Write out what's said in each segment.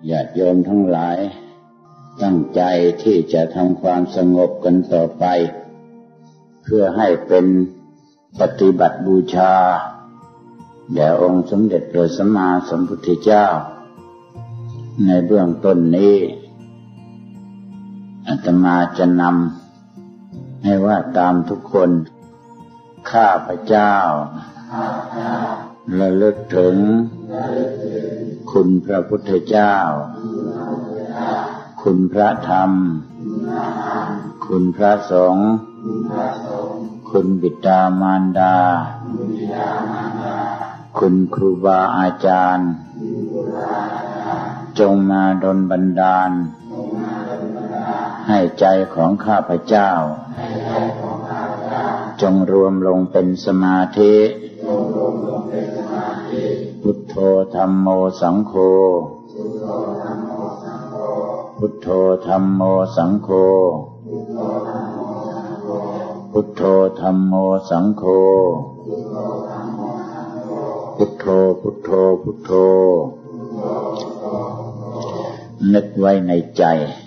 ญาติโยมทั้งหลายตั้งใจที่จะทำความสงบกันต่อไปเพื่อให้เป็นปฏิบัติบูชาแด่องค์สมเด็จพระสัมมาสัมพุทธเจ้าในเบื้องต้นนี้อาตมาจะนำให้ว่าตามทุกคนข้าพเจ้าระลึกถึงคุณพระพุทธเจ้าคุณพระธรรมคุณพระสงฆ์คุณบิดามารดาคุณครูบาอาจารย์จงมาดลบันดาลให้ใจของข้าพเจ้าจงรวมลงเป็นสมาธิพุทโธธัมโมสังโฆพุทโธธัมโมสังโฆพุทโธธัมโมสังโฆพุทโธพุทโธพุทโธนึกไว้ในใจ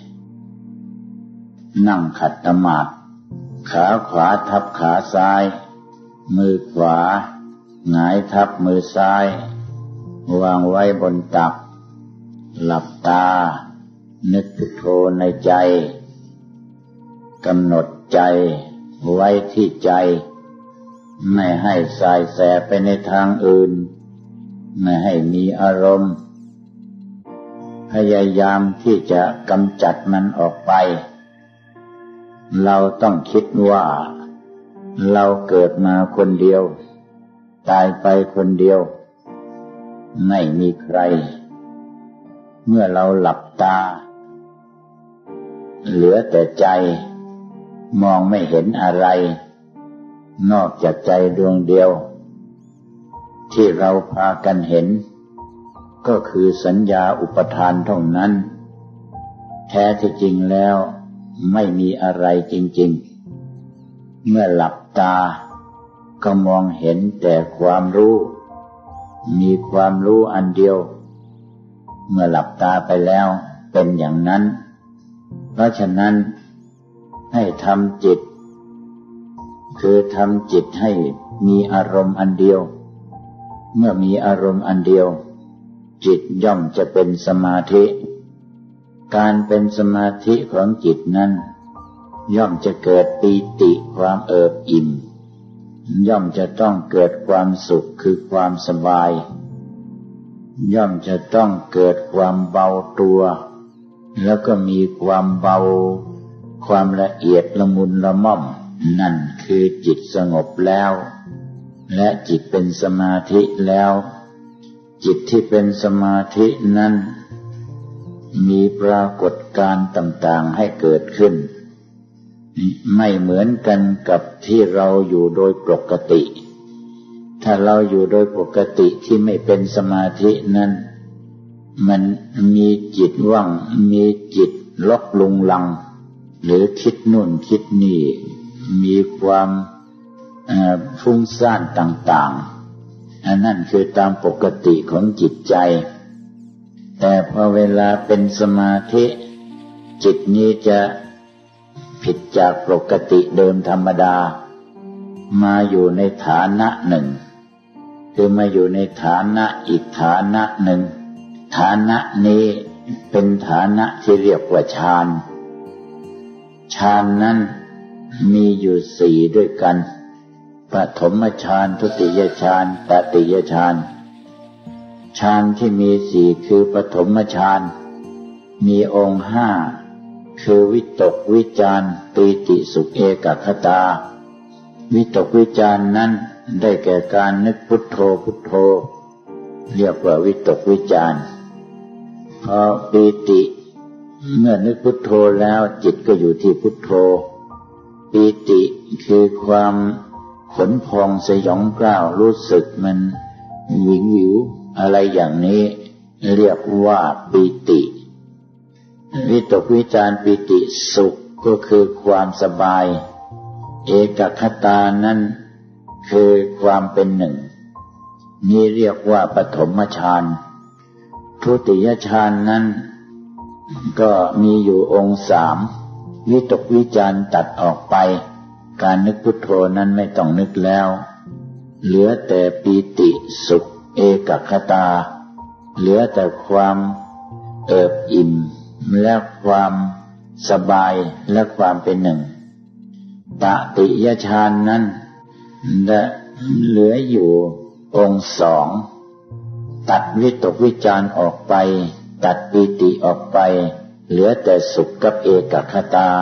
นั่งขัดสมาธิขาขวาทับขาซ้ายมือขวาหงายทับมือซ้ายวางไว้บนตักหลับตานึกพุทโธในใจกำหนดใจไว้ที่ใจไม่ให้สายแสไปในทางอื่นไม่ให้มีอารมณ์พยายามที่จะกำจัดมันออกไปเราต้องคิดว่าเราเกิดมาคนเดียวตายไปคนเดียวไม่มีใครเมื่อเราหลับตาเหลือแต่ใจมองไม่เห็นอะไรนอกจากใจดวงเดียวที่เราพากันเห็นก็คือสัญญาอุปทานเท่านั้นแท้ที่จริงแล้วไม่มีอะไรจริงๆเมื่อหลับตาก็มองเห็นแต่ความรู้มีความรู้อันเดียวเมื่อหลับตาไปแล้วเป็นอย่างนั้นเพราะฉะนั้นให้ทำจิตคือทำจิตให้มีอารมณ์อันเดียวเมื่อมีอารมณ์อันเดียวจิตย่อมจะเป็นสมาธิการเป็นสมาธิของจิตนั้นย่อมจะเกิดปีติความเอิบอิ่มย่อมจะต้องเกิดความสุขคือความสบายย่อมจะต้องเกิดความเบาตัวแล้วก็มีความเบาความละเอียดละมุนละม่อมนั่นคือจิตสงบแล้วและจิตเป็นสมาธิแล้วจิตที่เป็นสมาธินั้นมีปรากฏการณ์ต่างๆให้เกิดขึ้นไม่เหมือนกันกับที่เราอยู่โดยปกติถ้าเราอยู่โดยปกติที่ไม่เป็นสมาธินั้นมันมีจิตว่างมีจิตลกลุงลังหรือคิดนู่นคิดนี่มีความฟุ้งซ่านต่างๆอันนั้นคือตามปกติของจิตใจแต่พอเวลาเป็นสมาธิจิตนี้จะผิดจากปกติเดิมธรรมดามาอยู่ในฐานะหนึ่งคือมาอยู่ในฐานะอีกฐานะหนึ่งฐานะนี้เป็นฐานะที่เรียกว่าฌานฌานนั้นมีอยู่สี่ด้วยกันปฐมฌานทุติยฌานตติยฌานฌานที่มีสี่คือปฐมฌานมีองค์ห้าคือวิตกวิจารปีติสุขเอกคตาวิตกวิจารนั้นได้แก่การนึกพุทโธพุทโธเรียกว่าวิตกวิจารพอปีติเมื่อนึกพุทโธแล้วจิตก็อยู่ที่พุทโธปีติคือความขนพองสยองกล้าวรู้สึกมันวิววิวอะไรอย่างนี้เรียกว่าปีติวิตกวิจารปีติสุขก็คือความสบายเอกคตานั้นคือความเป็นหนึ่งนี่เรียกว่าปฐมฌาน ททุติยฌานนั้นก็มีอยู่องค์3วิตกวิจารตัดออกไปการนึกพุทโธนั้นไม่ต้องนึกแล้วเหลือแต่ปีติสุขเอกคตาเหลือแต่ความเอิบอิ่มและความสบายและความเป็นหนึ่งตติยฌานนั้นเหลืออยู่องค์2ตัดวิตกวิจารออกไปตัดปีติออกไปเหลือแต่สุขกับเอกคตา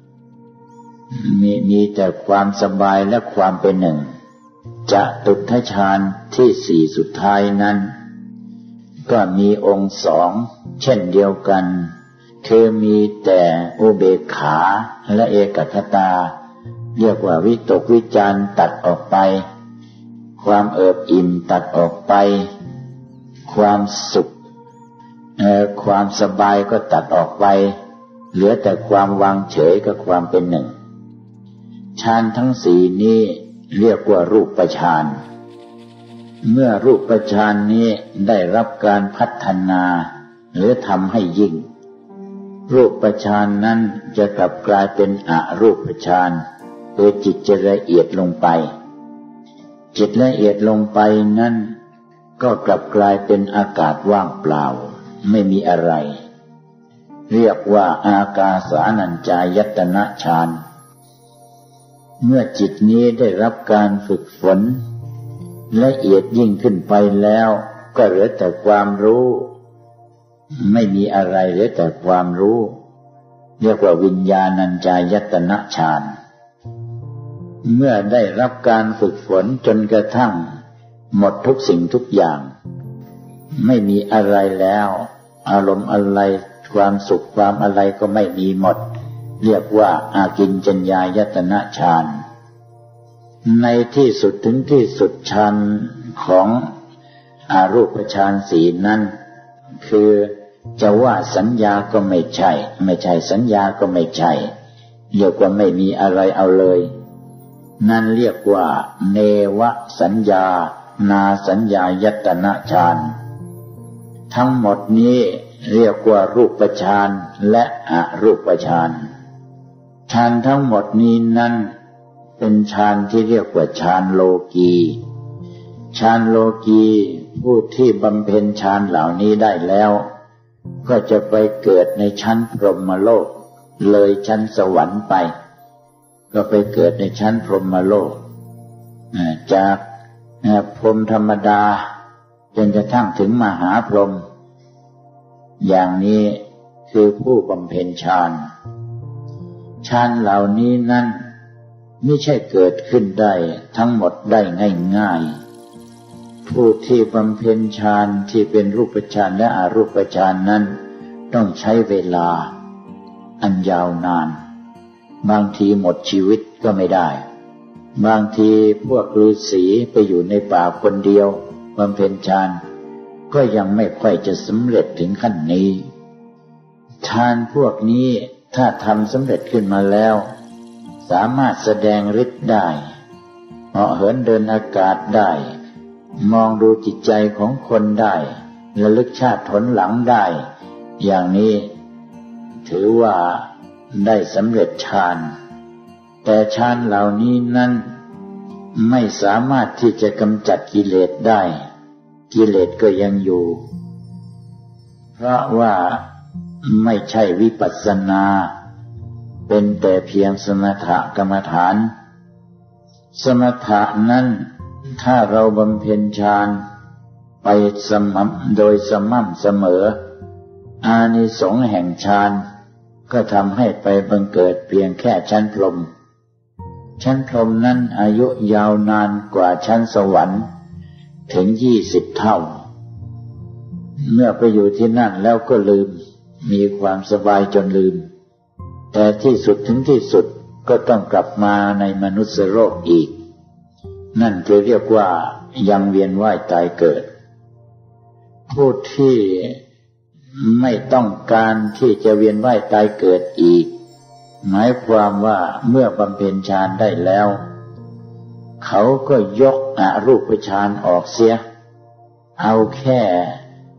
มีแต่ความสบายและความเป็นหนึ่งจตุตถฌานที่4สุดท้ายนั้นก็มีองค์2เช่นเดียวกันคือมีแต่อุเบกขาและเอกคตาเรียกว่าวิตกวิจารตัดออกไปความเอิบอิ่มตัดออกไปความสุขความสบายก็ตัดออกไปเหลือแต่ความวางเฉยกับความเป็นหนึ่งฌานทั้ง4นี้เรียกว่ารูปฌานเมื่อรูปฌานนี้ได้รับการพัฒนาหรือทำให้ยิ่งรูปฌานนั้นจะกลับกลายเป็นอรูปฌานคือจิตจะละเอียดลงไปจิตละเอียดลงไปนั้นก็กลับกลายเป็นอากาศว่างเปล่าไม่มีอะไรเรียกว่าอากาสานัญจายตนะฌานเมื่อจิตนี้ได้รับการฝึกฝนละเอียดยิ่งขึ้นไปแล้วก็เหลือแต่ความรู้ไม่มีอะไรเหลือแต่ความรู้เรียกว่าวิญญาณัญจายตนะฌานเมื่อได้รับการฝึกฝนจนกระทั่งหมดทุกสิ่งทุกอย่างไม่มีอะไรแล้วอารมณ์อะไรความสุขความอะไรก็ไม่มีหมดเรียกว่าอากิญจัญญายตนะฌานในที่สุดถึงที่สุดฌานของอรูปฌาน4นั้นคือจะว่าสัญญาก็ไม่ใช่สัญญาก็ไม่ใช่เรียกว่าไม่มีอะไรเอาเลยนั่นเรียกว่าเนวสัญญานาสัญญายตนะฌานทั้งหมดนี้เรียกว่ารูปฌานและอรูปฌานฌานทั้งหมดนี้นั้นเป็นฌานที่เรียกว่าฌานโลกีฌานโลกีผู้ที่บำเพ็ญฌานเหล่านี้ได้แล้วก็จะไปเกิดในชั้นพรหมโลกเลยชั้นสวรรค์ไปก็ไปเกิดในชั้นพรหมโลกจากพรหมธรรมดาจนกระทั่งถึงมหาพรหมอย่างนี้คือผู้บำเพ็ญฌานเหล่านี้นั้นไม่ใช่เกิดขึ้นได้ทั้งหมดได้ง่ายๆผู้ที่บำเพ็ญฌานที่เป็นรูปฌานและอรูปฌานนั้นต้องใช้เวลาอันยาวนานบางทีหมดชีวิตก็ไม่ได้บางทีพวกฤาษีไปอยู่ในป่าคนเดียวบำเพ็ญฌานก็ยังไม่ค่อยจะสำเร็จถึงขั้นนี้ฌานพวกนี้ถ้าทำสำเร็จขึ้นมาแล้วสามารถแสดงฤทธิ์ได้เหาะเหินเดินอากาศได้มองดูจิตใจของคนได้ระลึกชาติผลหลังได้อย่างนี้ถือว่าได้สำเร็จฌานแต่ฌานเหล่านี้นั้นไม่สามารถที่จะกำจัดกิเลสได้กิเลสก็ยังอยู่เพราะว่าไม่ใช่วิปัสสนาเป็นแต่เพียงสมถกรรมฐานสมถะนั้นถ้าเราบำเพ็ญฌานไปโดยสม่ำเสมออานิสงส์แห่งฌานก็ทำให้ไปบังเกิดเพียงแค่ชั้นพรหมนั้นอายุยาวนานกว่าชั้นสวรรค์ถึง20 เท่าเมื่อไปอยู่ที่นั่นแล้วก็ลืมมีความสบายจนลืมแต่ที่สุดถึงที่สุดก็ต้องกลับมาในมนุษยโลกอีกนั่นคือเรียกว่ายังเวียนว่ายตายเกิดผู้ที่ไม่ต้องการที่จะเวียนว่ายตายเกิดอีกหมายความว่าเมื่อบำเพ็ญฌานได้แล้วเขาก็ยกอรูปฌานออกเสียเอาแค่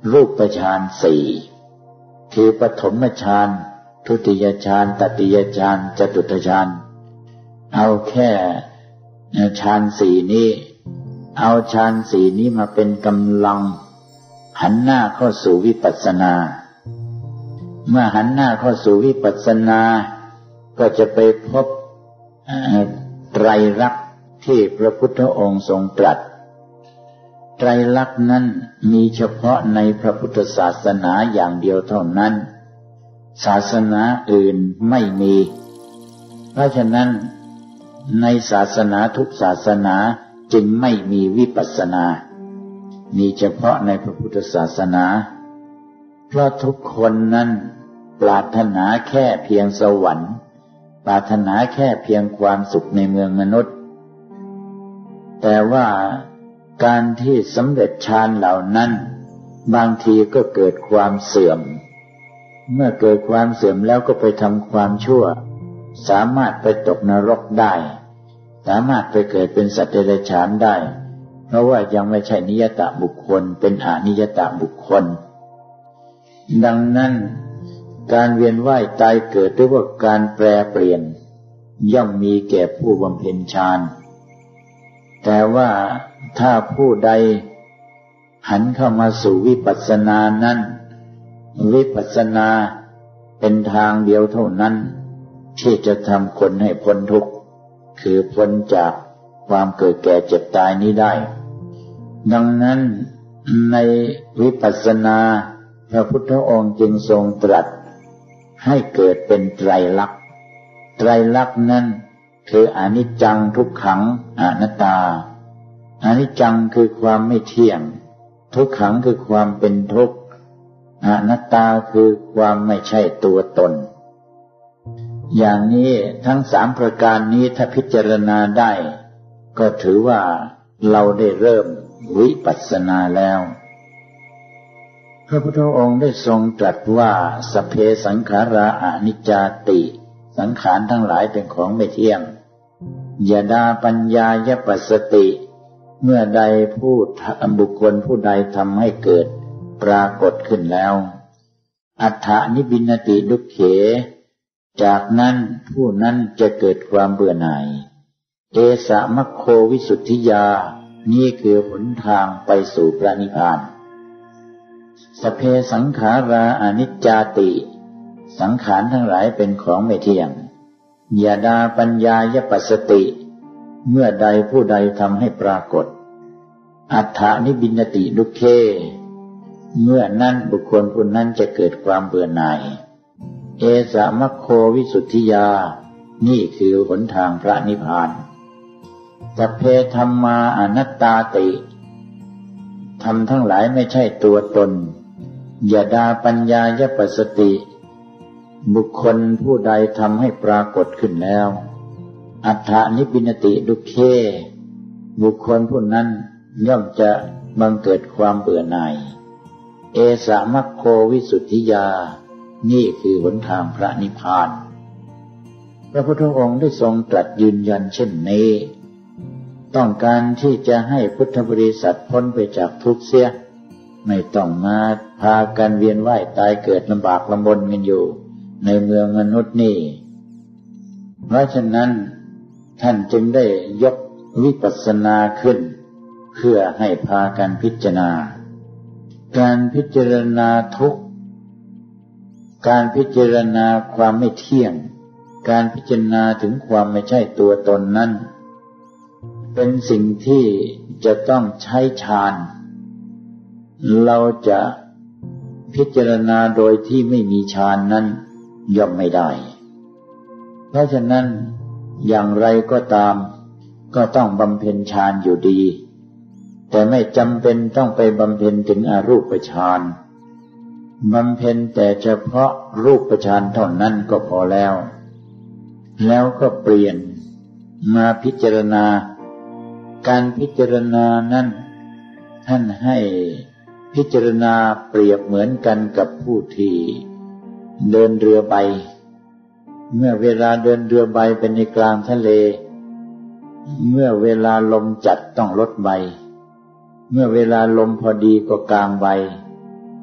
รูปฌานสี่คือปฐมฌานทุติยฌานตติยฌานจตุตฌานเอาแค่ฌานสี่นี้เอาฌานสี่นี้มาเป็นกำลังหันหน้าเข้าสู่วิปัสสนาเมื่อหันหน้าเข้าสู่วิปัสสนาก็จะไปพบไตรลักษณ์ที่พระพุทธองค์ทรงตรัสไตรลักษณ์นั้นมีเฉพาะในพระพุทธศาสนาอย่างเดียวเท่านั้นศาสนาอื่นไม่มีเพราะฉะนั้นในศาสนาทุกศาสนาจึงไม่มีวิปัสสนามีเฉพาะในพระพุทธศาสนาเพราะทุกคนนั้นปรารถนาแค่เพียงสวรรค์ปรารถนาแค่เพียงความสุขในเมืองมนุษย์แต่ว่าการที่สำเร็จฌานเหล่านั้นบางทีก็เกิดความเสื่อมเมื่อเกิดความเสื่อมแล้วก็ไปทำความชั่วสามารถไปตกนรกได้สามารถไปเกิดเป็นสัตว์เดรัจฉานได้เพราะว่ายังไม่ใช่นิยตบุคคลเป็นอนิยตบุคคลดังนั้นการเวียนว่ายตายเกิดหรือว่าการแปรเปลี่ยนย่อมมีแก่ผู้บำเพ็ญฌานแต่ว่าถ้าผู้ใดหันเข้ามาสู่วิปัสสนานั้นวิปัสสนาเป็นทางเดียวเท่านั้นที่จะทำคนให้พ้นทุกข์คือพ้นจากความเกิดแก่เจ็บตายนี้ได้ดังนั้นในวิปัสสนาพระพุทธองค์จึงทรงตรัสให้เกิดเป็นไตรลักษณ์ไตรลักษณ์นั้นคืออนิจจังทุกขังอนัตตาอนิจจังคือความไม่เที่ยงทุกขังคือความเป็นทุกข์อนัตตาคือความไม่ใช่ตัวตนอย่างนี้ทั้งสามประการนี้ถ้าพิจารณาได้ก็ถือว่าเราได้เริ่มวิปัสสนาแล้วพระพุทธองค์ได้ทรงตรัสว่าสัพเพสังขาราอนิจจาติสังขารทั้งหลายเป็นของไม่เที่ยงยดาปัญญายปัสสติเมื่อใดบุคคลผู้ใดทำให้เกิดปรากฏขึ้นแล้วอัฏฐนิบินติดุเขจากนั้นผู้นั้นจะเกิดความเบื่อหน่ายเอสะมัคโควิสุทธิยานี่คือหนทางไปสู่พระนิพพานสัพเพสังขาราอนิจจาติสังขารทั้งหลายเป็นของไม่เที่ยงยดาปัญญายปัสสติเมื่อใดผู้ใดทำให้ปรากฏอัฏฐนิบินติดุเขเมื่อนั้นบุคคลผู้นั้นจะเกิดความเบื่อหน่ายเอสะมัคโควิสุทธิยานี่คือหนทางพระนิพพานสัพเพธัมมาอนัตตาติธรรมทั้งหลายไม่ใช่ตัวตนยดาปัญญายปัสสติบุคคลผู้ใดทำให้ปรากฏขึ้นแล้วอัฏฐนิบินติดุเขบุคคลผู้นั้นย่อมจะบังเกิดความเบื่อหน่ายเอสะมัคโควิสุทธิยานี่คือหนทางพระนิพพานพระพุทธองค์ได้ทรงตรัสยืนยันเช่นนี้ต้องการที่จะให้พุทธบริษัทพ้นไปจากทุกข์เสียไม่ต้องมาพากันเวียนว่ายตายเกิดลำบากลำบนกันอยู่ในเมืองมนุษย์นี่เพราะฉะนั้นท่านจึงได้ยกวิปัสสนาขึ้นเพื่อให้พากันพิจารณาการพิจารณาทุกข์การพิจารณาความไม่เที่ยงการพิจารณาถึงความไม่ใช่ตัวตนนั้นเป็นสิ่งที่จะต้องใช้ฌานเราจะพิจารณาโดยที่ไม่มีฌานนั้นย่อมไม่ได้เพราะฉะนั้นอย่างไรก็ตามก็ต้องบำเพ็ญฌานอยู่ดีแต่ไม่จำเป็นต้องไปบำเพ็ญถึงอรูปฌานบำเพ็ญแต่เฉพาะรูปฌานเท่านั้นก็พอแล้วก็เปลี่ยนมาพิจารณาการพิจารณานั้นท่านให้พิจารณาเปรียบเหมือนกันกับผู้ที่เดินเรือใบเมื่อเวลาเดินเรือใบเป็นในกลางทะเลเมื่อเวลาลมจัดต้องลดใบเมื่อเวลาลมพอดีก็กางใบ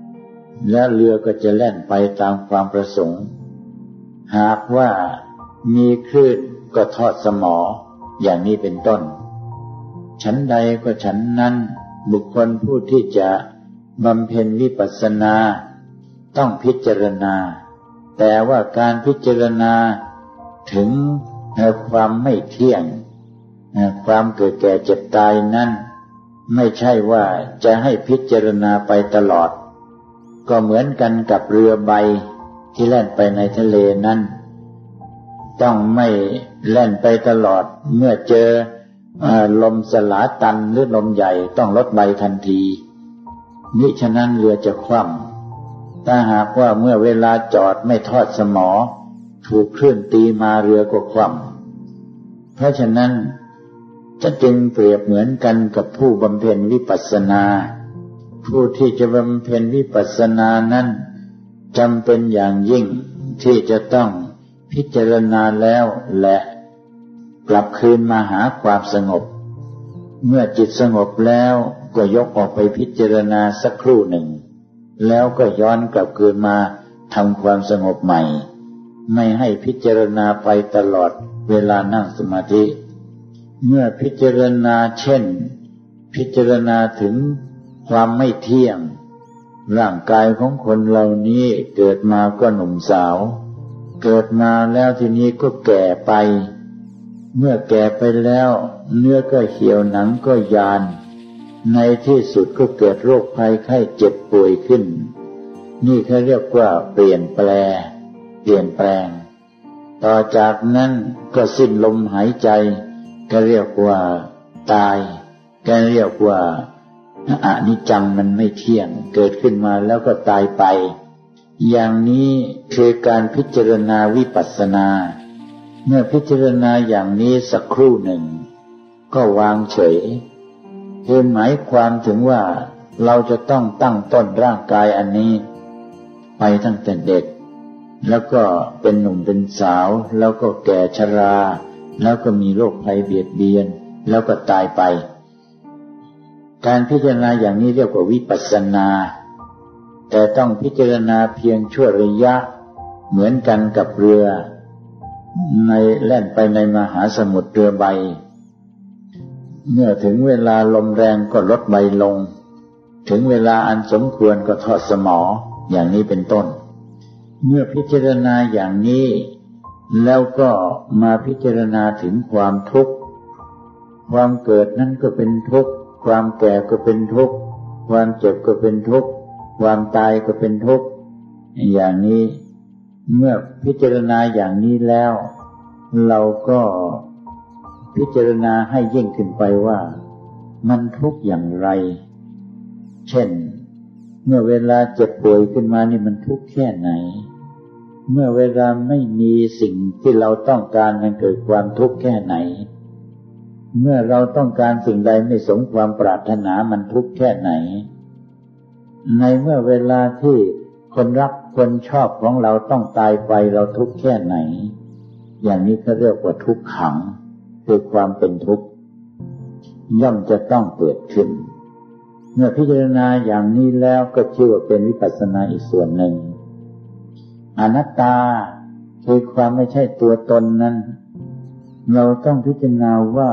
และเรือก็จะแล่นไปตามความประสงค์หากว่ามีคลื่นก็ทอดสมออย่างนี้เป็นต้นฉันใดก็ฉันนั้นบุคคลผู้ที่จะบำเพ็ญวิปัสสนาต้องพิจารณาแต่ว่าการพิจารณาถึงความไม่เที่ยงความเกิดแก่เจ็บตายนั้นไม่ใช่ว่าจะให้พิจารณาไปตลอดก็เหมือนกันกับเรือใบที่แล่นไปในทะเลนั้นต้องไม่แล่นไปตลอดเมื่อเจอลมสลาตันหรือลมใหญ่ต้องลดใบทันทีมิฉะนั้นเรือจะคว่ำถ้าหากว่าเมื่อเวลาจอดไม่ทอดสมอถูกคลื่นตีมาเรือก็คว่ำเพราะฉะนั้นจะจึงเปรียบเหมือนกันกับผู้บำเพ็ญวิปัสสนาผู้ที่จะบำเพ็ญวิปัสสนานั้นจำเป็นอย่างยิ่งที่จะต้องพิจารณาแล้วและกลับคืนมาหาความสงบเมื่อจิตสงบแล้วก็ยกออกไปพิจารณาสักครู่หนึ่งแล้วก็ย้อนกลับคืนมาทำความสงบใหม่ไม่ให้พิจารณาไปตลอดเวลานั่งสมาธิเมื่อพิจารณาเช่นพิจารณาถึงความไม่เที่ยงร่างกายของคนเหล่านี้เกิดมาก็หนุ่มสาวเกิดมาแล้วทีนี้ก็แก่ไปเมื่อแก่ไปแล้วเนื้อก็เหี่ยวหนังก็ยานในที่สุดก็เกิดโรคภัยไข้เจ็บป่วยขึ้นนี่เขาเรียกว่าเปลี่ยนแปลงต่อจากนั้นก็สิ้นลมหายใจก็เรียกว่าตายก็เรียกว่าอนิจจังมันไม่เที่ยงเกิดขึ้นมาแล้วก็ตายไปอย่างนี้คือการพิจารณาวิปัสสนาเมื่อพิจารณาอย่างนี้สักครู่หนึ่งก็วางเฉยคือหมายความถึงว่าเราจะต้องตั้งต้นร่างกายอันนี้ไปตั้งแต่เด็กแล้วก็เป็นหนุ่มเป็นสาวแล้วก็แก่ชราแล้วก็มีโรคภัยเบียดเบียนแล้วก็ตายไปการพิจารณาอย่างนี้เรียกว่าวิปัสสนาแต่ต้องพิจารณาเพียงชั่วระยะเหมือนกันกับเรือในแล่นไปในมหาสมุทรเรือใบเมื่อถึงเวลาลมแรงก็ลดใบลงถึงเวลาอันสมควรก็ทอดสมออย่างนี้เป็นต้นเมื่อพิจารณาอย่างนี้แล้วก็มาพิจารณาถึงความทุกข์ความเกิดนั้นก็เป็นทุกข์ความแก่ก็เป็นทุกข์ความเจ็บก็เป็นทุกข์ความตายก็เป็นทุกข์อย่างนี้เมื่อพิจารณาอย่างนี้แล้วเราก็พิจารณาให้ยิ่งขึ้นไปว่ามันทุกข์อย่างไรเช่นเมื่อเวลาเจ็บป่วยขึ้นมานี่มันทุกข์แค่ไหนเมื่อเวลาไม่มีสิ่งที่เราต้องการมันเกิดความทุกข์แค่ไหนเมื่อเราต้องการสิ่งใดไม่สมความปรารถนามันทุกข์แค่ไหนในเมื่อเวลาที่คนรักคนชอบของเราต้องตายไปเราทุกข์แค่ไหนอย่างนี้เขาเรียกว่าทุกขังคือความเป็นทุกข์ย่อมจะต้องเกิดขึ้นเมื่อพิจารณาอย่างนี้แล้วก็ชื่อว่าเป็นวิปัสสนาอีกส่วนหนึ่งอนัตตาคือความไม่ใช่ตัวตนนั้นเราต้องพิจารณาว่า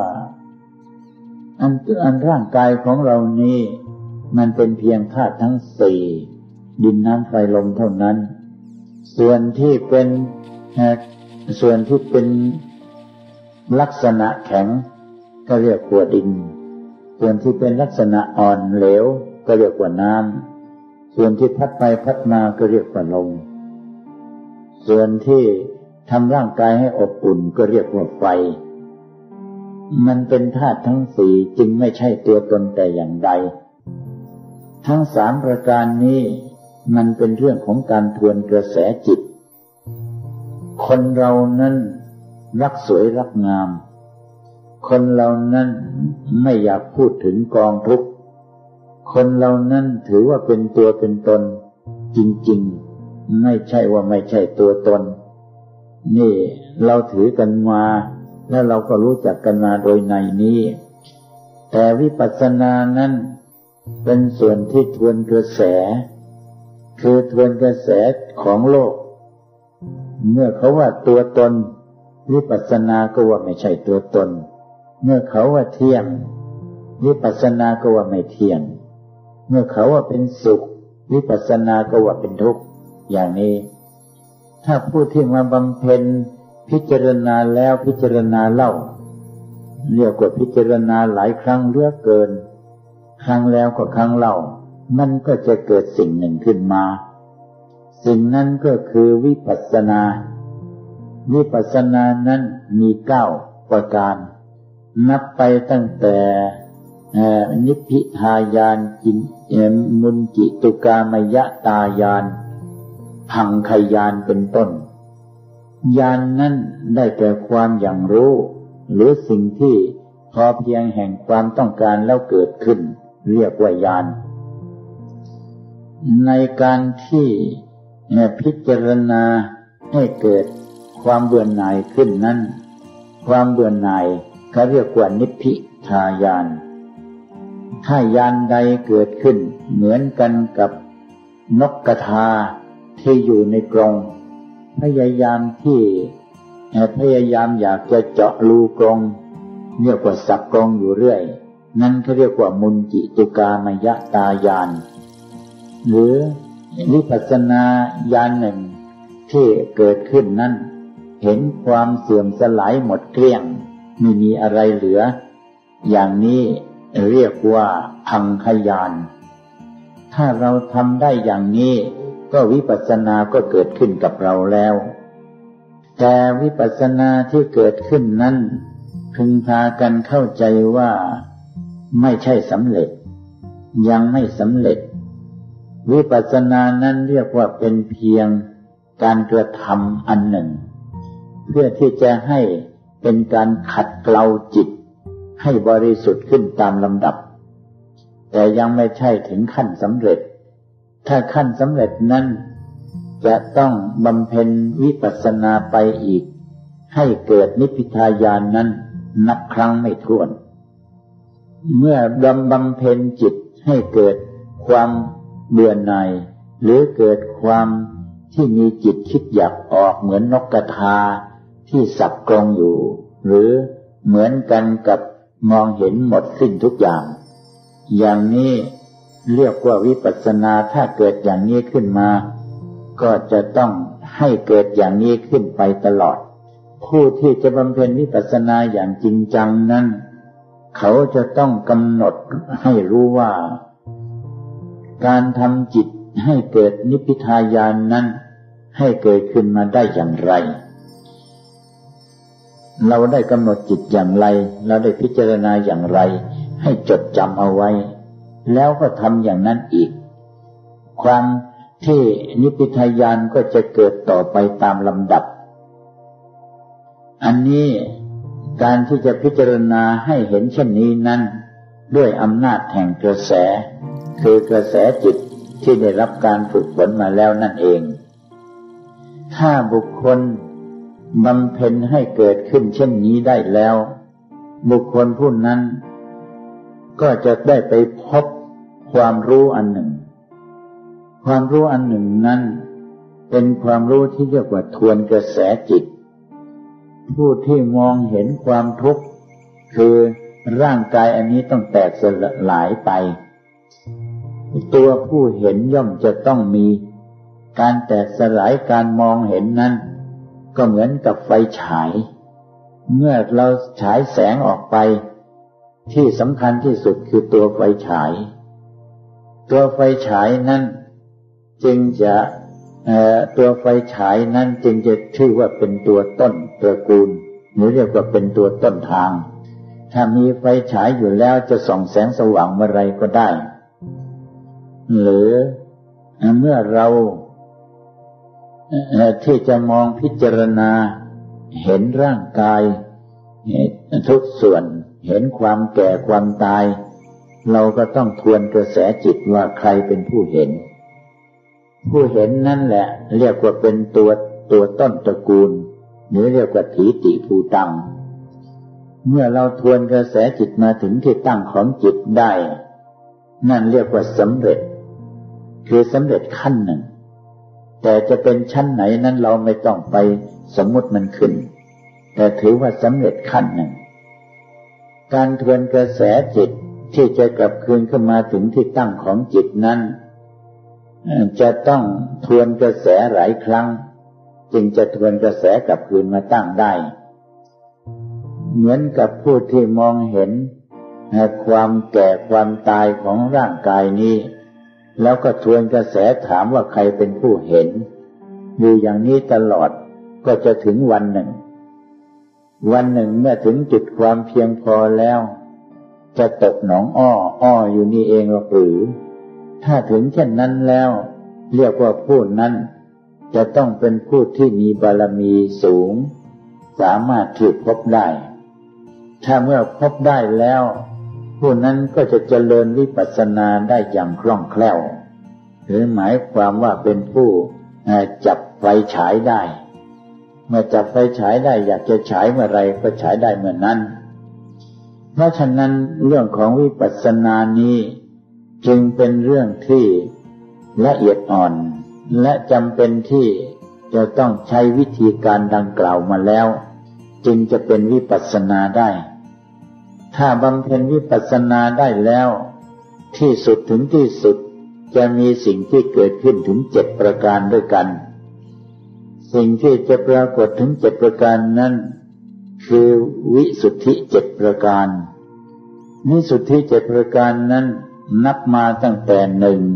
อันร่างกายของเรานี้มันเป็นเพียงธาตุทั้งสี่ดินน้ำไฟลมเท่านั้นส่วนที่เป็นลักษณะแข็งก็เรียกว่าดินส่วนที่เป็นลักษณะอ่อนเหลวก็เรียกว่าน้ำส่วนที่พัดไปพัดมาก็เรียกว่าลมส่วนที่ทำร่างกายให้อบอุ่นก็เรียกว่าไฟมันเป็นธาตุทั้งสี่จึงไม่ใช่ตัวตนแต่อย่างใดทั้งสามประการนี้มันเป็นเรื่องของการทวนกระแสจิตคนเรานั้นรักสวยรักงามคนเรานั้นไม่อยากพูดถึงกองทุกข์คนเรานั้นถือว่าเป็นตัวเป็นตนจริงๆไม่ใช่ว่าไม่ใช่ตัวตนนี่เราถือกันมาแล้วเราก็รู้จักกันมาโดยในนี้แต่วิปัสสนานั้นเป็นส่วนที่ทวนกระแสคือทวนกระแสของโลกเมื่อเขาว่าตัวตนวิปัสสนาก็ว่าไม่ใช่ตัวตนเมื่อเขาว่าเที่ยงวิปัสสนาก็ว่าไม่เที่ยงเมื่อเขาว่าเป็นสุขวิปัสสนาก็ว่าเป็นทุกข์อย่างนี้ถ้าผู้ที่มาบำเพ็ญพิจารณาแล้วพิจารณาเล่าเรียกว่าพิจารณาหลายครั้งเหลือเกินครั้งแล้วก็ครั้งเล่ามันก็จะเกิดสิ่งหนึ่งขึ้นมาสิ่งนั้นก็คือวิปัสสนาวิปัสสนานั้นมี9ประการนับไปตั้งแต่นิพพิทายานมุนจิตุกามยตายานพังคยานเป็นต้นญาณ นั้นได้แก่ความอย่างรู้หรือสิ่งที่พอเพียงแห่งความต้องการแล้วเกิดขึ้นเรียกว่าญาณในการที่พิจารณาให้เกิดความเบื่อหน่ายขึ้นนั้นความเบื่อหน่ายเขาเรียกว่านิพพิทายานถ้าญาณใดเกิดขึ้นเหมือนกันกับนกกระทาที่อยู่ในกรงพยายามอยากจะเจาะรูกรงเรียกว่าสับกรงอยู่เรื่อยนั่นเขาเรียกว่ามุนจิตุกามยตายานหรือวิปัสสนาญาณหนึ่งที่เกิดขึ้นนั้นเห็นความเสื่อมสลายหมดเกลี้ยงไม่มีอะไรเหลืออย่างนี้เรียกว่าพังคญาณถ้าเราทำได้อย่างนี้ก็วิปัสสนาก็เกิดขึ้นกับเราแล้วแต่วิปัสสนาที่เกิดขึ้นนั้นพึงพากันเข้าใจว่าไม่ใช่สำเร็จยังไม่สำเร็จวิปัสสนานั้นเรียกว่าเป็นเพียงการกระทำอันหนึ่งเพื่อที่จะให้เป็นการขัดเกลาจิตให้บริสุทธิ์ขึ้นตามลำดับแต่ยังไม่ใช่ถึงขั้นสำเร็จถ้าขั้นสำเร็จนั้นจะต้องบำเพ็ญวิปัสสนาไปอีกให้เกิดนิพพิทายานนั้นนับครั้งไม่ถ้วนเมื่อบำเพ็ญจิตให้เกิดความเบื่อหน่ายหรือเกิดความที่มีจิตคิดอยากออกเหมือนนกกระทาที่สับกรงอยู่หรือเหมือนกันกับมองเห็นหมดสิ้นทุกอย่างอย่างนี้เรียกว่าวิปัสสนาถ้าเกิดอย่างนี้ขึ้นมาก็จะต้องให้เกิดอย่างนี้ขึ้นไปตลอดผู้ที่จะบำเพ็ญวิปัสสนาอย่างจริงจังนั้นเขาจะต้องกำหนดให้รู้ว่าการทำจิตให้เกิดนิพพิทายานนั้นให้เกิดขึ้นมาได้อย่างไรเราได้กำหนดจิตอย่างไรเราได้พิจารณาอย่างไรให้จดจำเอาไว้แล้วก็ทำอย่างนั้นอีกความที่นิพพิทายานก็จะเกิดต่อไปตามลำดับอันนี้การที่จะพิจารณาให้เห็นเช่นนี้นั้นด้วยอำนาจแห่งกระแสคือกระแสจิตที่ได้รับการฝึกฝนมาแล้วนั่นเองถ้าบุคคลบำเพ็ญให้เกิดขึ้นเช่นนี้ได้แล้วบุคคลผู้นั้นก็จะได้ไปพบความรู้อันหนึ่งความรู้อันหนึ่งนั้นเป็นความรู้ที่เรียกว่าทวนกระแสจิตผู้ที่มองเห็นความทุกข์คือร่างกายอันนี้ต้องแตกสลายไปตัวผู้เห็นย่อมจะต้องมีการแตกสลายการมองเห็นนั้นก็เหมือนกับไฟฉายเมื่อเราฉายแสงออกไปที่สำคัญที่สุดคือตัวไฟฉายตัวไฟฉายนั้นจึงจะตัวไฟฉายนั้นจึงจะชื่อว่าเป็นตัวต้นตระกูลหรือเรียกว่าเป็นตัวต้นทางถ้ามีไฟฉายอยู่แล้วจะส่องแสงสว่างเมื่อไรก็ได้หรือเมื่อเราที่จะมองพิจารณาเห็นร่างกายทุกส่วนเห็นความแก่ความตายเราก็ต้องทวนกระแสจิตว่าใครเป็นผู้เห็นผู้เห็นนั่นแหละเรียกว่าเป็นตัวต้นตระกูลหรือเรียกว่าถีติภูตังเมื่อเราทวนกระแสจิตมาถึงที่ตั้งของจิตได้นั่นเรียกว่าสำเร็จคือสำเร็จขั้นหนึ่งแต่จะเป็นชั้นไหนนั้นเราไม่ต้องไปสมมุติมันขึ้นแต่ถือว่าสำเร็จขั้นหนึ่งการทวนกระแสจิตที่จะกลับคืนเข้ามาถึงที่ตั้งของจิตนั้นจะต้องทวนกระแสหลายครั้งจึงจะทวนกระแสกลับคืนมาตั้งได้เหมือนกับผู้ที่มองเห็นความแก่ความตายของร่างกายนี้แล้วก็ทวนกระแสถามว่าใครเป็นผู้เห็นอยู่อย่างนี้ตลอดก็จะถึงวันหนึ่งเมื่อถึงจุดความเพียงพอแล้วจะตกหนองอ้ออยู่นี่เองหรือถ้าถึงเช่นนั้นแล้วเรียกว่าผู้นั้นจะต้องเป็นผู้ที่มีบารมีสูงสามารถที่พบได้ถ้าเมื่อพบได้แล้วผู้นั้นก็จะเจริญวิปัสสนาได้อย่างคล่องแคล่วหรือหมายความว่าเป็นผู้จับไฟฉายได้เมื่อจับไฟฉายได้อยากจะฉายเมื่อไรก็ฉายได้เมื่อนั้นเพราะฉะนั้นเรื่องของวิปัสสนานี้จึงเป็นเรื่องที่ละเอียดอ่อนและจำเป็นที่จะต้องใช้วิธีการดังกล่าวมาแล้วจึงจะเป็นวิปัสสนาได้ถ้าบำเพ็ญวิปัสสนาได้แล้วที่สุดถึงที่สุดจะมีสิ่งที่เกิดขึ้นถึง7ประการด้วยกันสิ่งที่จะปรากฏถึง7ประการนั้นคือวิสุทธิ7ประการวิสุทธิ7ประการนั้นนับมาตั้งแต่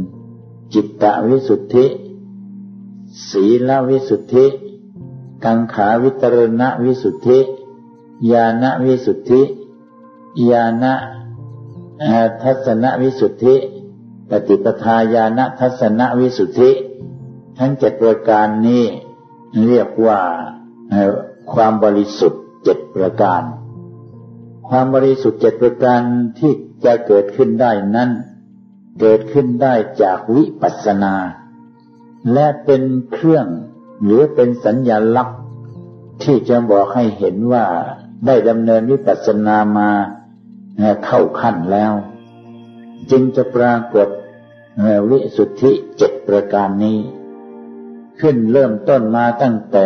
1จิตตวิสุทธิศีลวิสุทธิกังขาวิตรณวิสุทธิญาณวิสุทธิญาณทัศนวิสุทธิปฏิปทาญาณทัศนวิสุทธิทั้ง7ประการนี้เรียกว่าความบริสุทธิ์7ประการความบริสุทธิ์7ประการที่จะเกิดขึ้นได้นั้นเกิดขึ้นได้จากวิปัสสนาและเป็นเครื่องหรือเป็นสัญญลักษณ์ที่จะบอกให้เห็นว่าได้ดำเนินวิปัสสนามาเข้าขั้นแล้วจึงจะปรากฏวิสุทธิ7ประการนี้ขึ้นเริ่มต้นมาตั้งแต่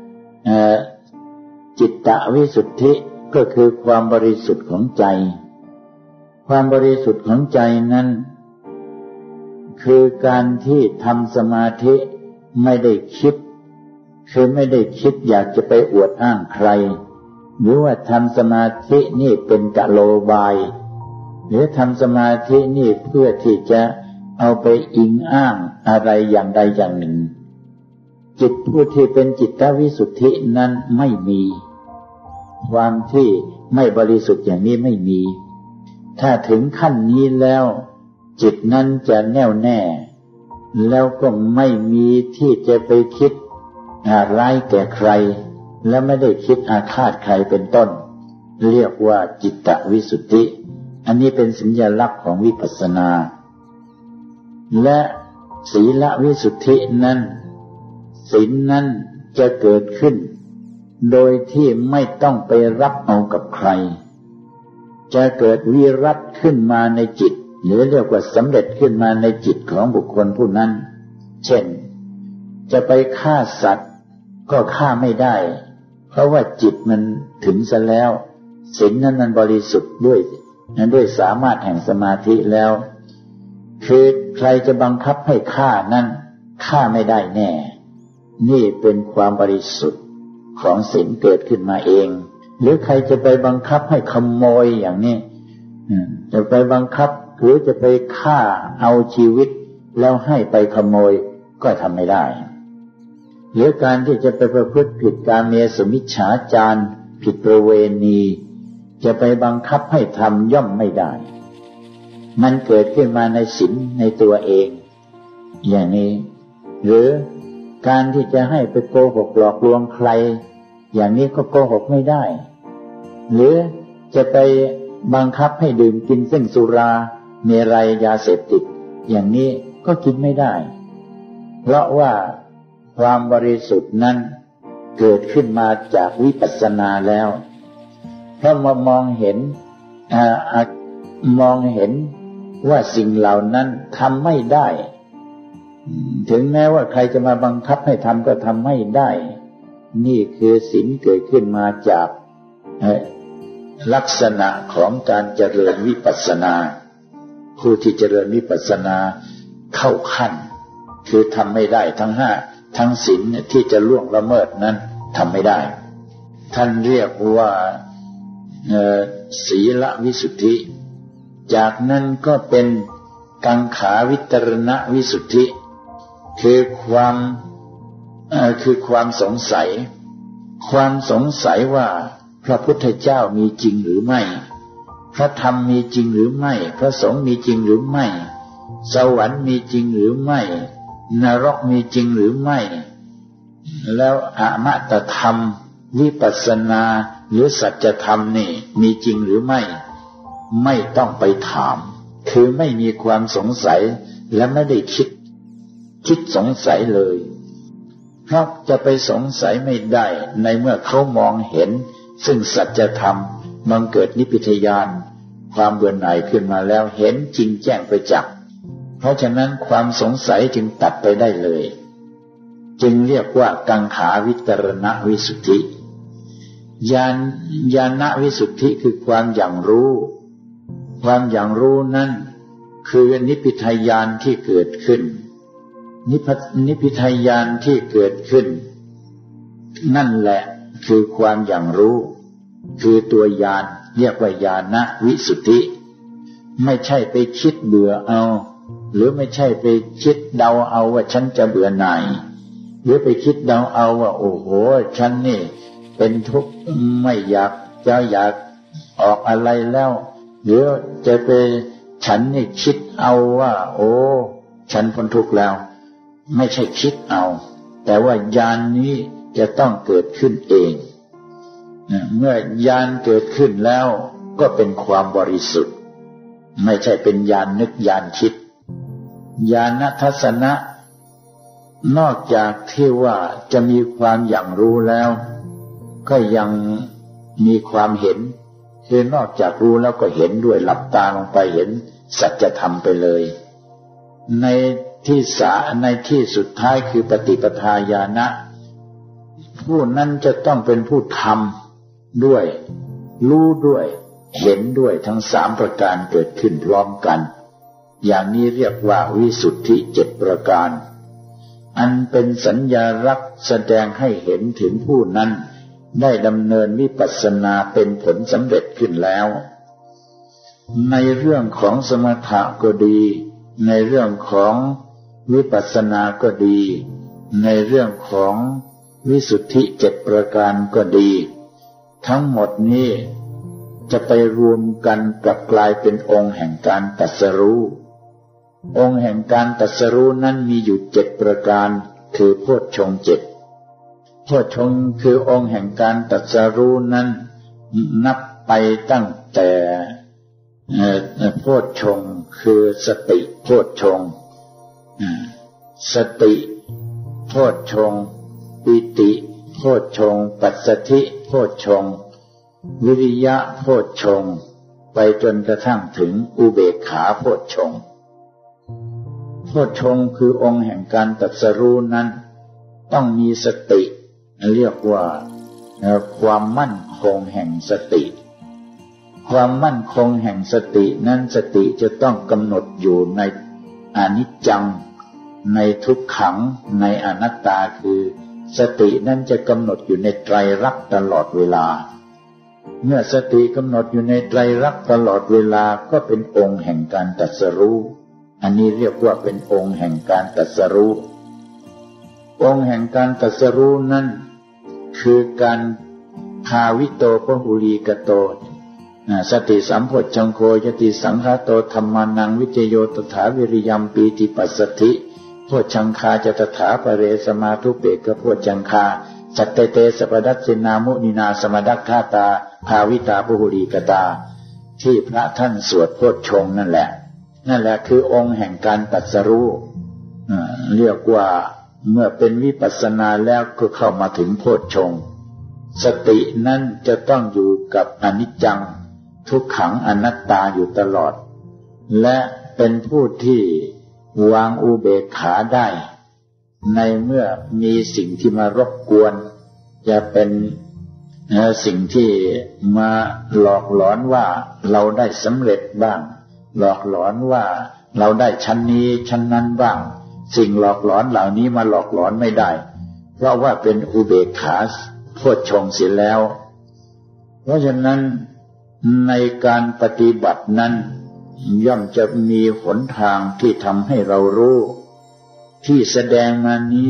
จิตตวิสุทธิก็คือความบริสุทธิ์ของใจความบริสุทธิ์ของใจนั้นคือการที่ทำสมาธิไม่ได้คิดคือไม่ได้คิดอยากจะไปอวดอ้างใครหรือว่าทำสมาธินี่เป็นกะโลบายหรือทำสมาธินี่เพื่อที่จะเอาไปอิงอ้างอะไรอย่างใดอย่างหนึ่งจิตผู้ที่เป็นจิตตวิสุทธินั้นไม่มีความที่ไม่บริสุทธิ์อย่างนี้ไม่มีถ้าถึงขั้นนี้แล้วจิตนั้นจะแน่วแน่แล้วก็ไม่มีที่จะไปคิดร้ายแก่ใครและไม่ได้คิดอาฆาตใครเป็นต้นเรียกว่าจิตตวิสุทธิอันนี้เป็นสัญลักษณ์ของวิปัสสนาและศีลวิสุทธินั้นศีลนั้นจะเกิดขึ้นโดยที่ไม่ต้องไปรับเอากับใครจะเกิดวิรัตขึ้นมาในจิตหรือเรียกว่าสำเร็จขึ้นมาในจิตของบุคคลผู้นั้นเช่นจะไปฆ่าสัตว์ก็ฆ่าไม่ได้เพราะว่าจิตมันถึงซะแล้วศีลนั้นมันบริสุทธิ์ด้วยสามารถแห่งสมาธิแล้วคือใครจะบังคับให้ฆ่านั้นฆ่าไม่ได้แน่นี่เป็นความบริสุทธิ์ของศีลเกิดขึ้นมาเองหรือใครจะไปบังคับให้ขโมยอย่างนี้จะไปบังคับหรือจะไปฆ่าเอาชีวิตแล้วให้ไปขโมยก็ทำไม่ได้หรือการที่จะไปประพฤติผิดกาเมสุมิจฉาจารผิดประเวณีจะไปบังคับให้ทำย่อมไม่ได้มันเกิดขึ้นมาในศีลในตัวเองอย่างนี้หรือการที่จะให้ไปโกหกหลอกลวงใครอย่างนี้ก็โกหกไม่ได้หรือจะไปบังคับให้ดื่มกินซึ่งสุราเมรัยยาเสพติดอย่างนี้ก็กินไม่ได้เพราะว่าความบริสุทธิ์นั้นเกิดขึ้นมาจากวิปัสสนาแล้วเพราะมองเห็นว่าสิ่งเหล่านั้นทำไม่ได้ถึงแม้ว่าใครจะมาบังคับให้ทำก็ทำไม่ได้นี่คือศีลเกิดขึ้นมาจากลักษณะของการเจริญวิปัสสนาผู้ที่เจริญวิปัสสนาเข้าขั้นคือทำไม่ได้ทั้งห้าทั้งศีลที่จะล่วงละเมิดนั้นทำไม่ได้ท่านเรียกว่าศีลวิสุทธิจากนั้นก็เป็นกังขาวิตรณวิสุทธิคือความสงสัยว่าพระพุทธเจ้ามีจริงหรือไม่พระธรรมมีจริงหรือไม่พระสงฆ์มีจริงหรือไม่สวรรค์มีจริงหรือไม่นรกมีจริงหรือไม่แล้วอมตะธรรมวิปัสสนาหรือสัจธรรมนี่มีจริงหรือไม่ต้องไปถามคือไม่มีความสงสัยและไม่ได้คิดสงสัยเลยเพราะจะไปสงสัยไม่ได้ในเมื่อเขามองเห็นซึ่งสัจธรรมมันเกิดนิพพิทญาณความเบื่อหน่ายขึ้นมาแล้วเห็นจริงแจ้งประจักษ์เพราะฉะนั้นความสงสัยจึงตัดไปได้เลยจึงเรียกว่ากังขาวิตรณวิสุทธิญาณวิสุทธิคือความอย่างรู้นั้นคือนิพพิทญาณที่เกิดขึ้นนิพพิทญาณที่เกิดขึ้นนั่นแหละคือความอย่างรู้คือตัวญาณเรียกว่าญาณวิสุทธิไม่ใช่ไปคิดเบื่อเอาหรือไม่ใช่ไปคิดเดาเอาว่าฉันจะเบื่อหน่ายหรือไปคิดเดาเอาว่าโอ้โหฉันนี่เป็นทุกข์ไม่อยากออกอะไรแล้วหรือจะไปฉันนี่คิดเอาว่าโอ้ฉันพ้นทุกข์แล้วไม่ใช่คิดเอาแต่ว่าญาณนี้จะต้องเกิดขึ้นเองเมื่อญาณเกิดขึ้นแล้วก็เป็นความบริสุทธิ์ไม่ใช่เป็นญาณนึกญาณคิดญาณทัศนะนอกจากที่ว่าจะมีความอย่างรู้แล้วก็ยังมีความเห็นคือนอกจากรู้แล้วก็เห็นด้วยหลับตาลงไปเห็นสัจธรรมไปเลยในที่สุดท้ายคือปฏิปทาญาณะผู้นั้นจะต้องเป็นผู้ทำด้วยรู้ด้วยเห็นด้วยทั้งสามประการเกิดขึ้นพร้อมกันอย่างนี้เรียกว่าวิสุทธิ7ประการอันเป็นสัญญาลักษณ์แสดงให้เห็นถึงผู้นั้นได้ดำเนินวิปัสสนาเป็นผลสำเร็จขึ้นแล้วในเรื่องของสมถะก็ดีในเรื่องของวิปัสสนาก็ดีในเรื่องของวิสุทธิ7ประการก็ดีทั้งหมดนี้จะไปรวมกันกลับกลายเป็นองค์แห่งการตรัสรู้องค์แห่งการตรัสรู้นั้นมีอยู่7ประการคือโพชฌงค์7โพชฌงค์คือองค์แห่งการตรัสรู้นั้นนับไปตั้งแต่โพชฌงค์คือสติโพชฌงค์สติโพชฌงค์ปิติโพชฌงค์ปัสสัทธิโพชฌงค์วิริยะโพชฌงค์ไปจนกระทั่งถึงอุเบกขาโพชฌงค์โพชฌงค์คือองค์แห่งการตรัสรู้นั้นต้องมีสติเรียกว่าความมั่นคงแห่งสติความมั่นคงแห่งสตินั้นสติจะต้องกำหนดอยู่ในอนิจจังในทุกขังในอนัตตาคือสตินั้นจะกำหนดอยู่ในไตรลักษณ์ตลอดเวลาเมื่อสติกำหนดอยู่ในไตรลักษณ์ตลอดเวลาก็เป็นองค์แห่งการตรัสรู้อันนี้เรียกว่าเป็นองค์แห่งการตรัสรู้องค์แห่งการตรัสรู้นั้นคือการภาวิโตปหุลีกโตสติสัมโพชฌงโฆยติสังฆาโตธัมมานังวิจโยตถาวิริยัมปีติปัสสัทธิโพชฌังคาจตถาปเรสมาธุเปกโพชฌังคาสัตเตเตสปดัสสินามุนินาสมดักขาตาภาวิตาปหุลีกตาที่พระท่านสวดโพชฌงค์นั่นแหละคือองค์แห่งการตรัสรู้เรียกว่าเมื่อเป็นวิปัสสนาแล้วก็เข้ามาถึงโพชฌงค์สตินั้นจะต้องอยู่กับอนิจจังทุกขังอนัตตาอยู่ตลอดและเป็นผู้ที่วางอุเบกขาได้ในเมื่อมีสิ่งที่มารบกวนจะเป็นสิ่งที่มาหลอกหลอนว่าเราได้สำเร็จบ้างหลอกหลอนว่าเราได้ชั้นนี้ชั้นนั้นบ้างสิ่งหลอกหลอนเหล่านี้มาหลอกหลอนไม่ได้เพราะว่าเป็นอุเบกขาโพชฌงค์เสียแล้วเพราะฉะนั้นในการปฏิบัตินั้นย่อมจะมีหนทางที่ทำให้เรารู้ที่แสดงมานี้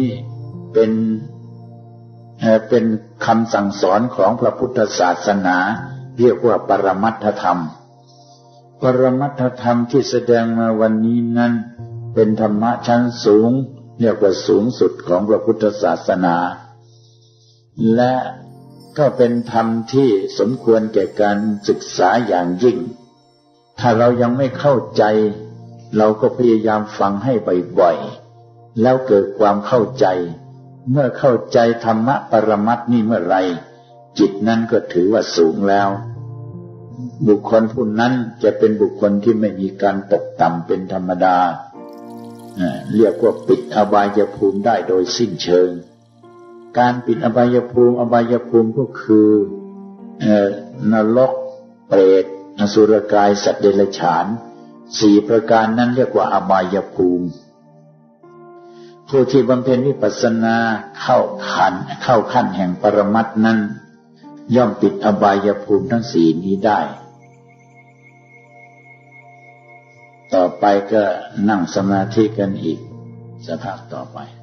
เป็นคำสั่งสอนของพระพุทธศาสนาเรียกว่าปรมัตถธรรมปรมัตถธรรมที่แสดงมาวันนี้นั้นเป็นธรรมะชั้นสูงเรียกว่าสูงสุดของพระพุทธศาสนาและก็เป็นธรรมที่สมควรแก่การศึกษาอย่างยิ่งถ้าเรายังไม่เข้าใจเราก็พยายามฟังให้บ่อยๆแล้วเกิดความเข้าใจเมื่อเข้าใจธรรมะปรมัตถ์นี่เมื่อไรจิตนั้นก็ถือว่าสูงแล้วบุคคลผู้นั้นจะเป็นบุคคลที่ไม่มีการตกต่ำเป็นธรรมดาเรียกว่าปิดอบายภูมิได้โดยสิ้นเชิงการปิดอบายภูมิก็คือนรกเปรตอสุรกายสัตว์เดรัจฉาน4ประการนั้นเรียกว่าอบายภูมิผู้ที่บำเพ็ญวิปัสสนาเข้าขั้นแห่งปรมัตถ์นั้นย่อมปิดอบายภูมิทั้ง4นี้ได้ต่อไปก็นั่งสมาธิกันอีกสักพักต่อไป